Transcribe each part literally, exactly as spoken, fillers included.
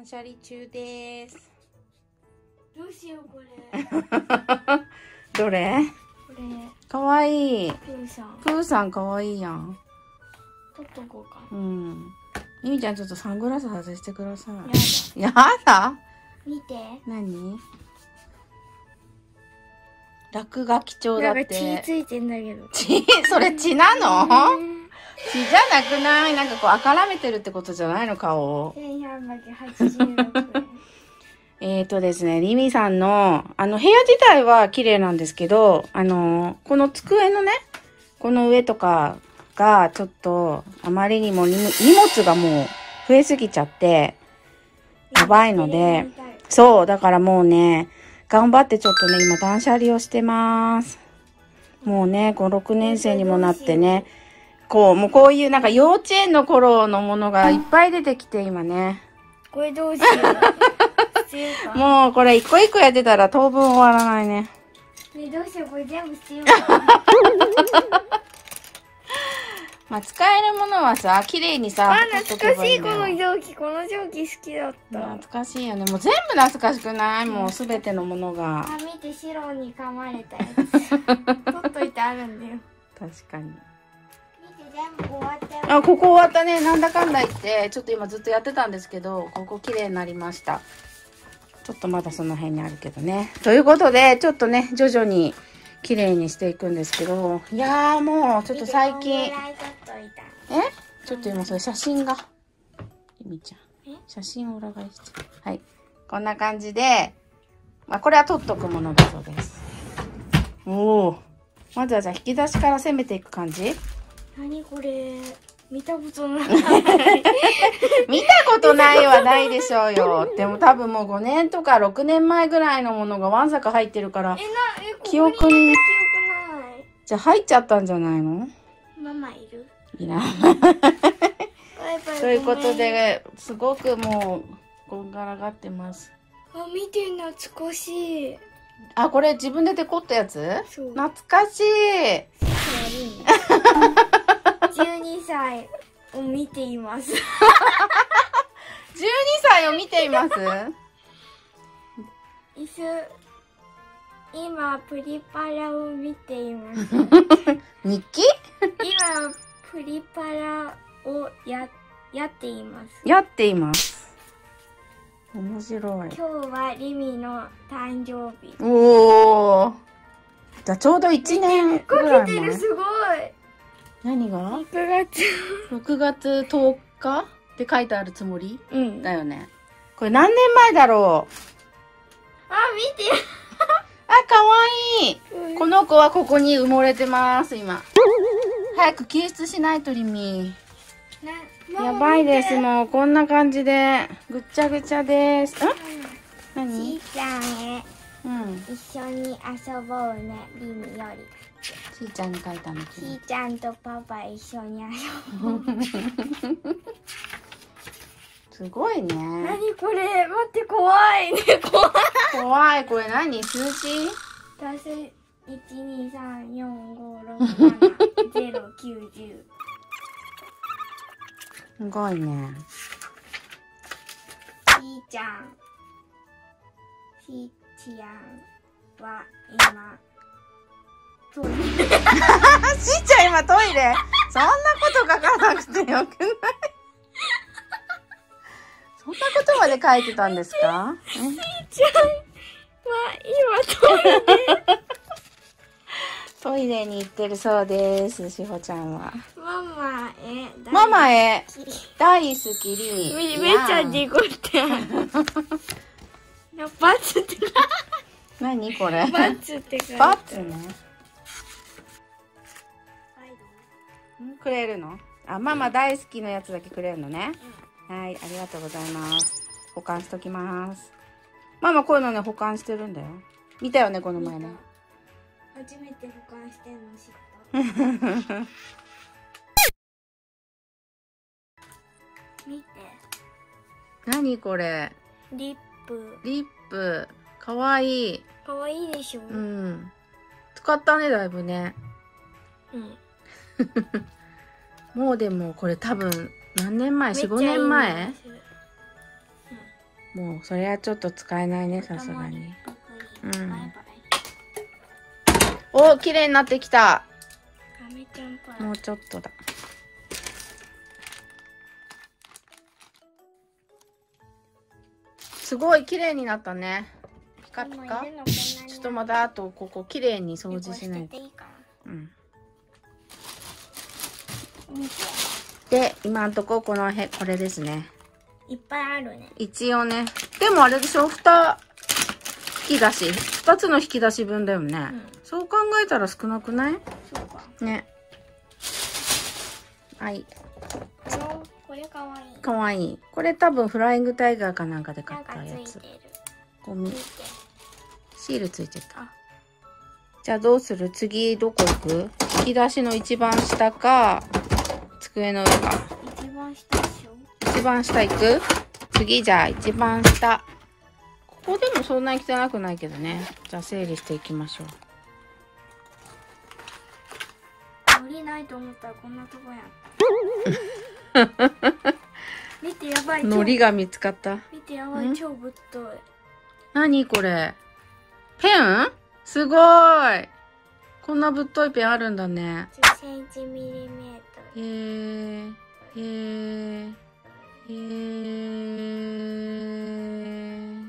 断捨離中です。 どうしようこれ。 どれ？ これ。 かわいい。 プーさん。 プーさんかわいいやん。 取っとこうか。 うん。ゆみちゃんちょっとサングラス外してください。 やだ。やだ。 見て。 何？落書き帳だって。 なんか血ついてんだけど。 血？それ血なの？血じゃなくない？なんかこうあからめてるってことじゃないの顔を。 せんひゃくはちじゅうろくえん。 えーとですね、リミさんの、あの、部屋自体は綺麗なんですけど、あの、この机のね、この上とかが、ちょっと、あまりにも荷物がもう増えすぎちゃって、やばいので、そう、だからもうね、頑張ってちょっとね、今断捨離をしてます。もうね、ご、ろくねん生にもなってね、こう、もうこういうなんか幼稚園の頃のものがいっぱい出てきて、今ね。 これどうしよう。 もうこれ一個一個やってたら当分終わらないね。 ね、どうしよう、これ全部捨てよう。 まあ使えるものはさ、綺麗にさ、 あ、懐かしいこの蒸気、この蒸気好きだった。 懐かしいよね。もう全部懐かしくない？もうすべてのものが。 あ、見て、白に噛まれたやつ。取っといてあるんだよ。 確かに。 全部終わったよ。 あ、ここ終わったね。なんだかんだ言って、ちょっと今ずっとやってたんですけど、ここ綺麗になりました。ちょっとまだその辺にあるけどね。ということで、ちょっとね、徐々に綺麗にしていくんですけど、いやーもう、ちょっと最近。え？ちょっと今それ写真が。ゆみちゃん。写真を裏返して。はい。こんな感じで、まあこれは取っとくものだそうです。おー。まずはじゃあ引き出しから攻めていく感じ？ 何これ、見たことない。 見たことないはないでしょうよ。でも多分もうごねんとかろくねんまえぐらいのものがわんさか入ってるから、 え、な、え、ここに記憶に、 記憶ない。 じゃあ入っちゃったんじゃないの？ ママいる？ いらん。 バイバイ。 ということで、すごくもう、こんがらがってます。 あ、見て、懐かしい。 あ、これ自分でデコったやつ？ そう。 懐かしい。 じゅうにさいを見ています。じゅうにさいを見ています。 いす、今、プリパラを見ています。 日記？ 今、プリパラをや、やっています。 やっています。面白い。 今日はリミの誕生日。 おー。じゃあちょうどいちねんぐらい前。 かけてる、すごい。 何が？ ろくがつ。 ろくがつとおかって書いてあるつもり？ うん。 だよね。これ何年前だろう？ あ、見て。 あ、かわいい。この子はここに埋もれてます、今。早く救出しないと、リミ。やばいです、もう。こんな感じで、ぐっちゃぐちゃです。ん？何？ ちーちゃんへ。 うん。 一緒に遊ぼうね、リミより。 ちーちゃんに書いたんだけど。 ちーちゃんとパパ一緒に遊ぼう。 すごいね。 何これ？待って、怖いね、怖い。 怖い、これ何？数字？ 足すいちにさんよんごろくななゼロきゅうじゅう。 すごいね。 ちーちゃん。ちーちゃんは今、トイレ。 しーちゃん今トイレ？そんなこと書かなくてよくない？そんなことまで書いてたんですか？ しーちゃんは今トイレ。 トイレに行ってるそうです、しほちゃんは。 ママへ。 ママへ。大好きリミ。 めっちゃデコってある。バツって書いてある。 何これ？ バツって書いてある。 バツね。くれるの？あ、ママ大好きなやつだけくれるのね。うん、はい、ありがとうございます。保管しときます。ママこういうのね、保管してるんだよ。見たよね、この前ね。 初めて保管してんの知った。見て。 何これ？ リップ。 リップ。かわいい。 かわいいでしょ？ うん。使ったね、だいぶね。 うん。 もうでもこれ多分何年前？ よん、ごねんまえ？ もうそれはちょっと使えないね、さすがに。うん。 バイバイ。 お、綺麗になってきた。 ガメちゃんパイ。 もうちょっとだ。すごい綺麗になったね。ピカピカ。ちょっとまだあとここ綺麗に掃除しないと。うん。で、今んとここの辺、これですね。 いっぱいあるね。 一応ね。でもあれでしょ、二引き出し。二つの引き出し分だよね。うん、そう考えたら少なくない？ そうか。 ね。はい。 これかわいい。 かわいい。これ多分フライングタイガーかなんかで買ったやつ。ゴミ。シールついてた。じゃあどうする？次どこ行く？引き出しの一番下か、机の上か。 一番下でしょ？ 一番下行く？次じゃあ一番下。ここでもそんなに汚くないけどね。じゃあ整理していきましょう。 降りないと思ったらこんなとこやった。見てやばい。 海苔が見つかった。 見てやばい、超ぶっとい。 何これ？ペン？すごーい。こんなぶっといペンあるんだね。 じゅっセンチミリメートル。 へー。へー。へー。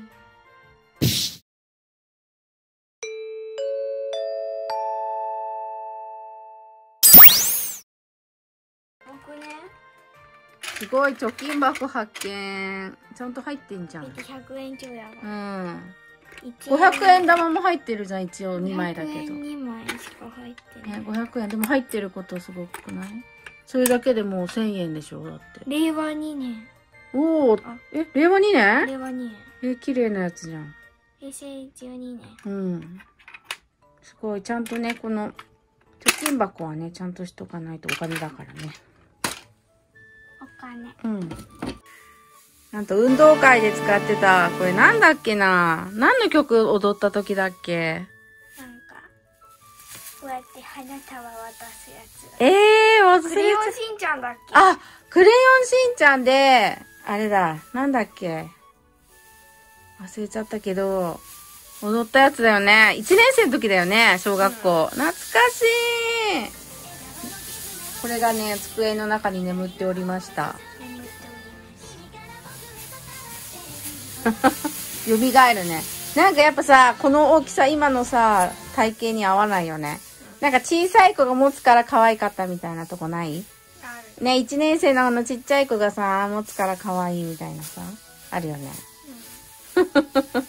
僕ね。 すごい、貯金箱発見。ちゃんと入ってんじゃん。 見てひゃくえんちょいやばい。 うん。ごひゃくえん玉も入ってるじゃん、一応にまいだけど。 ごひゃくえんにまいしか入ってない。 ね、ごひゃくえん。でも入ってることすごくない？それだけでもうせんえんでしょ、だって。 れいわにねん。 おお、え、れいわにねん？ れいわにねん。 え、綺麗なやつじゃん。 へいせいじゅうにねん。 うん。すごい、ちゃんとね、この、貯金箱はね、ちゃんとしとかないとお金だからね。 お金。 うん。なんと運動会で使ってた、これなんだっけな？何の曲踊った時だっけ？ なんか、こうやって花束渡すやつ。 ええー、忘れてた。 クレヨンしんちゃんだっけ？ あ、クレヨンしんちゃんで、あれだ、なんだっけ？忘れちゃったけど、踊ったやつだよね。いちねん生の時だよね、小学校。うん、懐かしい。これがね、机の中に眠っておりました。蘇るね。なんかやっぱさ、この大きさ、今のさ、体型に合わないよね。なんか小さい子が持つから可愛かったみたいなとこない？ね、いちねん生のあのちっちゃい子がさ、持つから可愛いみたいなさ、あるよね。うん、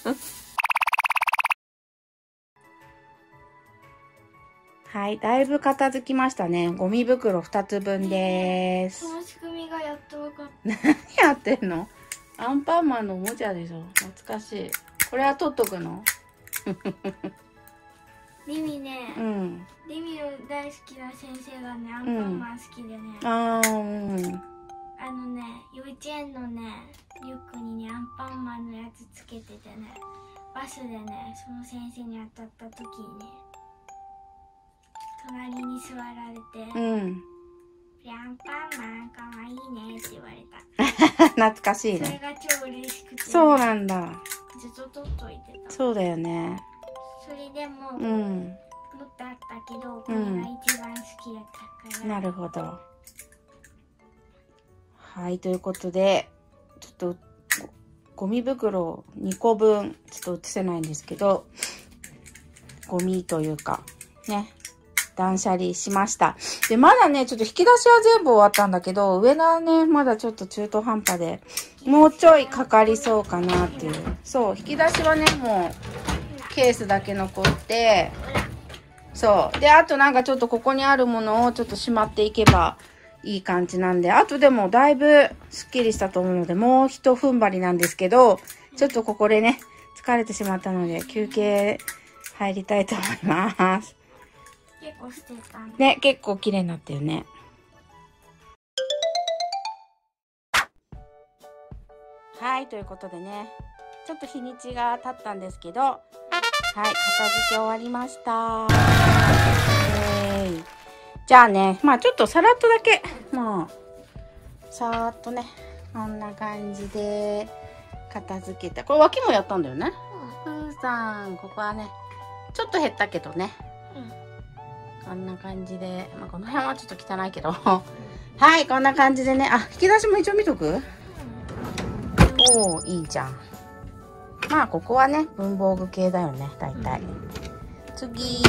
はい、だいぶ片付きましたね。ゴミ袋ふたつぶんです。 この仕組みがやっと分かった。 何やってんの？アンパンマンのおもちゃでしょ。懐かしい。これは取っとくの？ リミね、 うん、 リミの大好きな先生がね、アンパンマン好きでね、うん、 あー、うん、 あのね、幼稚園のね、リュックにね、アンパンマンのやつつけててね、バスでね、その先生に当たった時にね、隣に座られて、うん、アンパンマンかわいいねって言われた。 懐かしいね。 それが超嬉しくて、ね、 そうなんだ。 ずっと取っといてた。 そうだよね。 それでも、うん、もっとあったけど、これが一番好きだったから、うん、 なるほど。はい、ということで、ちょっとゴミ袋にこぶんちょっと写せないんですけど、ゴミというかね、断捨離しました。で、まだね、ちょっと引き出しは全部終わったんだけど、上がね、まだちょっと中途半端で、もうちょいかかりそうかなっていう。そう、引き出しはね、もう、ケースだけ残って、そう。で、あとなんかちょっとここにあるものをちょっとしまっていけばいい感じなんで、あとでもだいぶスッキリしたと思うので、もう一踏ん張りなんですけど、ちょっとここでね、疲れてしまったので、休憩入りたいと思います。 結構捨てたね。 ね、結構綺麗になったよね。はい、ということでね、ちょっと日にちが経ったんですけど、はい、片付け終わりました。えー、じゃあね、まあちょっとさらっとだけ、まあ、さーっとね、こんな感じで片付けた。これ脇もやったんだよね。プーさん、ここはね、ちょっと減ったけどね。 うん。 こんな感じで、まあ、この辺はちょっと汚いけど。はい、こんな感じでね。あ、引き出しも一応見とく？おお、いいじゃん。まあ、ここはね、文房具系だよね、大体。次。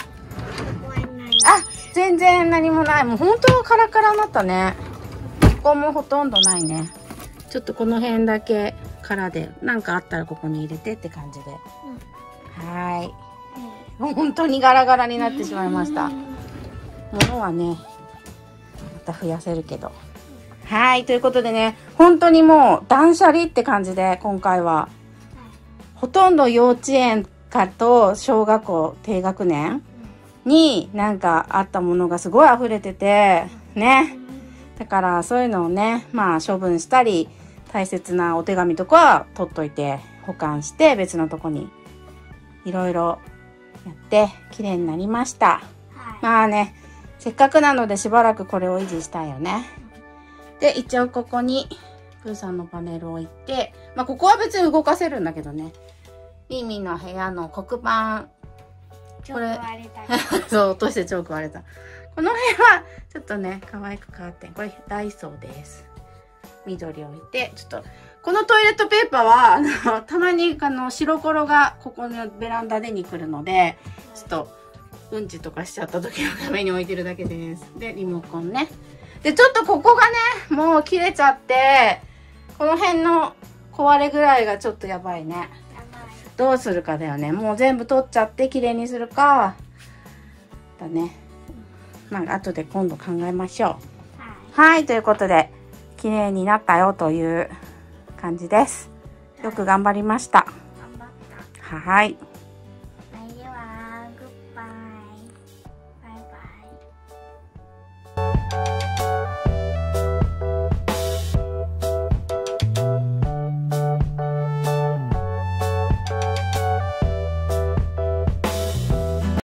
あ、全然何もない。もう本当カラカラになったね。ここもほとんどないね。ちょっとこの辺だけ空で、なんかあったらここに入れてって感じで。うん、はーい。もう本当にガラガラになってしまいました。物はね、また増やせるけど。はい。ということでね、本当にもう断捨離って感じで、今回は。ほとんど幼稚園かと小学校低学年になんかあったものがすごい溢れてて、ね。だからそういうのをね、まあ処分したり、大切なお手紙とかは取っといて、保管して別のとこにいろいろやって綺麗になりました。はい、まあね、せっかくなのでしばらくこれを維持したいよね。で、一応ここにプーさんのパネルを置いて、まあここは別に動かせるんだけどね。ミーミーの部屋の黒板。 チョーク割れた。 そう、落としてチョーク割れた。この辺はちょっとね、可愛く変わって、これダイソーです。緑置いて、ちょっと、このトイレットペーパーは、あの、たまに、あの、白コロがここのベランダでに来るので、ちょっと、うんちとかしちゃった時のために置いてるだけです。で、リモコンね。で、ちょっとここがね、もう切れちゃって、この辺の壊れぐらいがちょっとやばいね。どうするかだよね。もう全部取っちゃって綺麗にするか、だね。まあ、後で今度考えましょう。はい、はい、ということで、綺麗になったよという感じです。よく頑張りました。頑張った。はい。